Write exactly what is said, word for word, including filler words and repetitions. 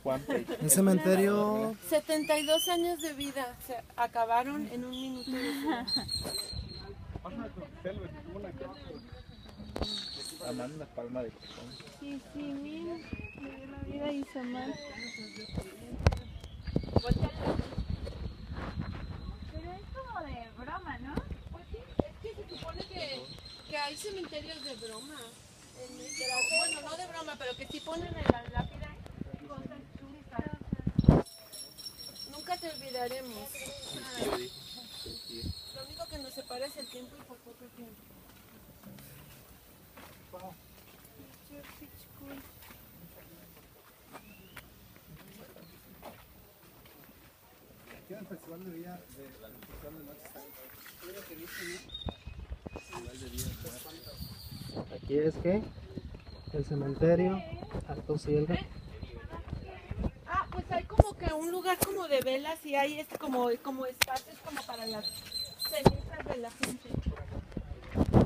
El cementerio... setenta y dos años de vida, se acabaron en un minuto de vida. Amanda Palma de Cajón. Sí, sí, mira, me dio la vida y hizo mal. Pero es como de broma, ¿no? Pues sí, es que se supone que, que hay cementerios de broma. En el- pero, bueno, no de broma, pero que sí ponen en la lápida cosas chuscas. Nunca te olvidaremos. Ah, lo único que nos separa es el tiempo y por poco tiempo. Aquí en el Festival de Día, de la Festival de Noche está. Aquí es que el cementerio Alto Cielo. Ah, pues hay como que un lugar como de velas y hay este como, como espacios como para las cenizas de la gente.